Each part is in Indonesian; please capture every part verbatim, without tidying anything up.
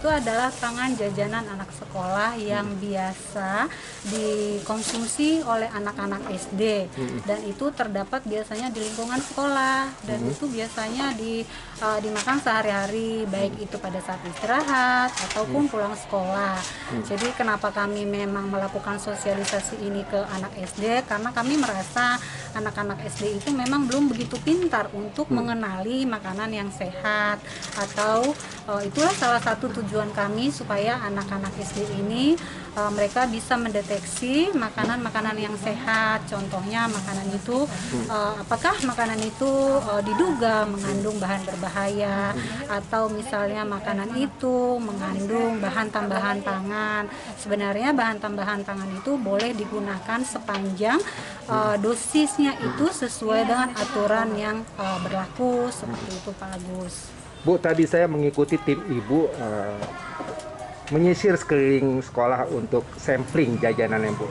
itu adalah pangan jajanan anak sekolah yang biasa dikonsumsi oleh anak-anak S D, dan itu terdapat biasanya di lingkungan sekolah, dan itu biasanya di uh, dimakan sehari-hari, baik itu pada saat istirahat ataupun pulang sekolah. Jadi kenapa kami memang melakukan sosialisasi ini ke anak S D, karena kami merasa anak-anak S D itu memang belum begitu pintar untuk mengenali makanan yang sehat, atau uh, itulah salah satu tujuan kami supaya anak-anak S D ini uh, mereka bisa mendeteksi makanan-makanan yang sehat. Contohnya makanan itu uh, apakah makanan itu uh, diduga mengandung bahan berbahaya, atau misalnya makanan itu mengandung bahan tambahan pangan. Sebenarnya bahan tambahan pangan itu boleh digunakan sepanjang uh, dosisnya itu sesuai dengan aturan yang uh, berlaku, seperti itu Pak Agus. Bu, tadi saya mengikuti tim Ibu uh, menyisir sekeliling sekolah untuk sampling jajanannya, Bu.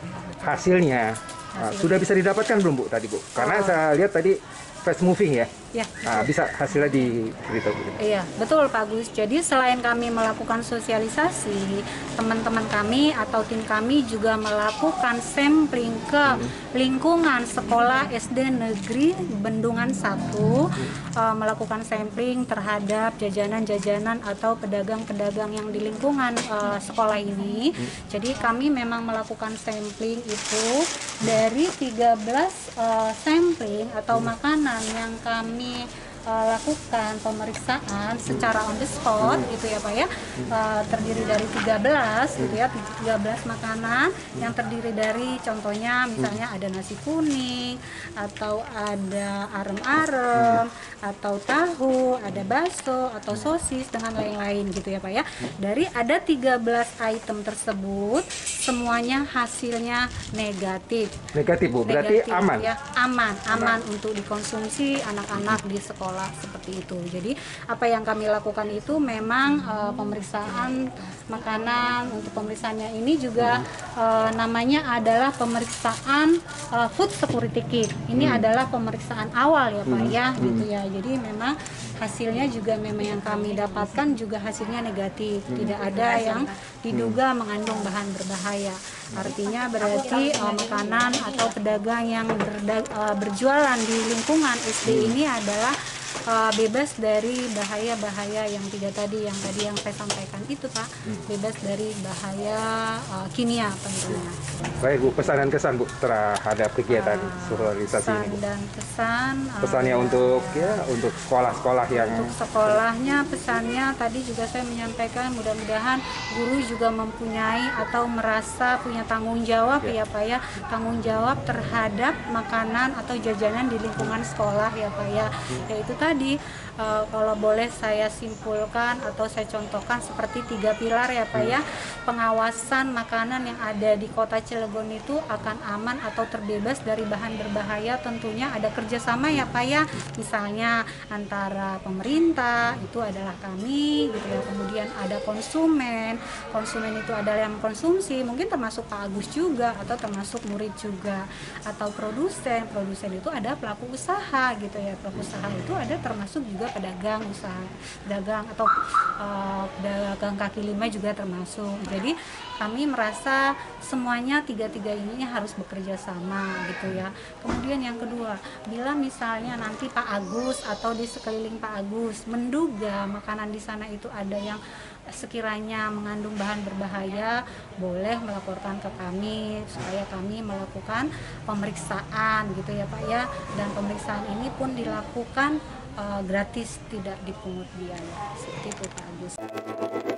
Hasilnya uh, sudah bisa didapatkan belum, Bu, tadi, Bu? Karena oh. saya lihat tadi fast moving ya. Ya. Nah, bisa hasilnya diberitahu. Iya, betul Pak Gus. Jadi selain kami melakukan sosialisasi, teman-teman kami atau tim kami juga melakukan sampling ke hmm. lingkungan sekolah S D Negeri Bendungan satu, hmm. uh, melakukan sampling terhadap jajanan-jajanan atau pedagang-pedagang yang di lingkungan uh, sekolah ini. Hmm. Jadi kami memang melakukan sampling itu dari tiga belas uh, sampling atau hmm. makanan yang kami Uh, lakukan pemeriksaan secara on the spot, gitu ya Pak ya, uh, terdiri dari tiga belas gitu ya, tiga belas makanan yang terdiri dari contohnya misalnya ada nasi kuning, atau ada arem-arem, atau tahu, ada bakso, atau sosis, dengan lain-lain gitu ya Pak ya. Dari ada tiga belas item tersebut, semuanya hasilnya negatif. Negatif Bu, berarti negatif, aman? Ya, aman, aman untuk dikonsumsi anak-anak di sekolah, seperti itu. Jadi apa yang kami lakukan itu memang uh, pemeriksaan makanan. Untuk pemeriksaannya ini juga uh, namanya adalah pemeriksaan uh, food security kit. Ini hmm. adalah pemeriksaan awal ya Pak hmm. ya, gitu ya. Jadi memang hasilnya juga memang yang kami dapatkan juga hasilnya negatif. Hmm. Tidak ada yang diduga mengandung bahan berbahaya. Artinya berarti uh, makanan atau pedagang yang berda- uh, berjualan di lingkungan S D ini adalah Uh, bebas dari bahaya-bahaya yang tiga tadi, yang tadi yang saya sampaikan itu Pak, bebas dari bahaya uh, kimia tentunya. Baik Bu, pesan dan kesan Bu terhadap kegiatan uh, sosialisasi pesan ini Bu. dan kesan. Pesannya uh, untuk ya untuk sekolah-sekolah yang untuk sekolahnya, pesannya tadi juga saya menyampaikan mudah-mudahan guru juga mempunyai atau merasa punya tanggung jawab ya, ya Pak ya, tanggung jawab terhadap makanan atau jajanan di lingkungan sekolah ya Pak ya, yaitu tadi uh, kalau boleh saya simpulkan atau saya contohkan seperti tiga pilar ya Pak ya. Pengawasan makanan yang ada di Kota Cilegon itu akan aman atau terbebas dari bahan berbahaya, tentunya ada kerjasama ya Pak ya, misalnya antara pemerintah, itu adalah kami gitu ya, kemudian ada konsumen, konsumen itu adalah yang konsumsi, mungkin termasuk Pak Agus juga, atau termasuk murid juga, atau produsen, produsen itu ada pelaku usaha gitu ya, pelaku usaha itu ada termasuk juga pedagang usaha, pedagang atau uh, pedagang kaki lima juga termasuk. Jadi kami merasa semuanya tiga-tiga ini harus bekerja sama gitu ya. Kemudian yang kedua, bila misalnya nanti Pak Agus atau di sekeliling Pak Agus menduga makanan di sana itu ada yang sekiranya mengandung bahan berbahaya, boleh melaporkan ke kami supaya kami melakukan pemeriksaan gitu ya Pak ya. Dan pemeriksaan ini pun dilakukan uh, gratis, tidak dipungut biaya. Seperti itu Pak Agus.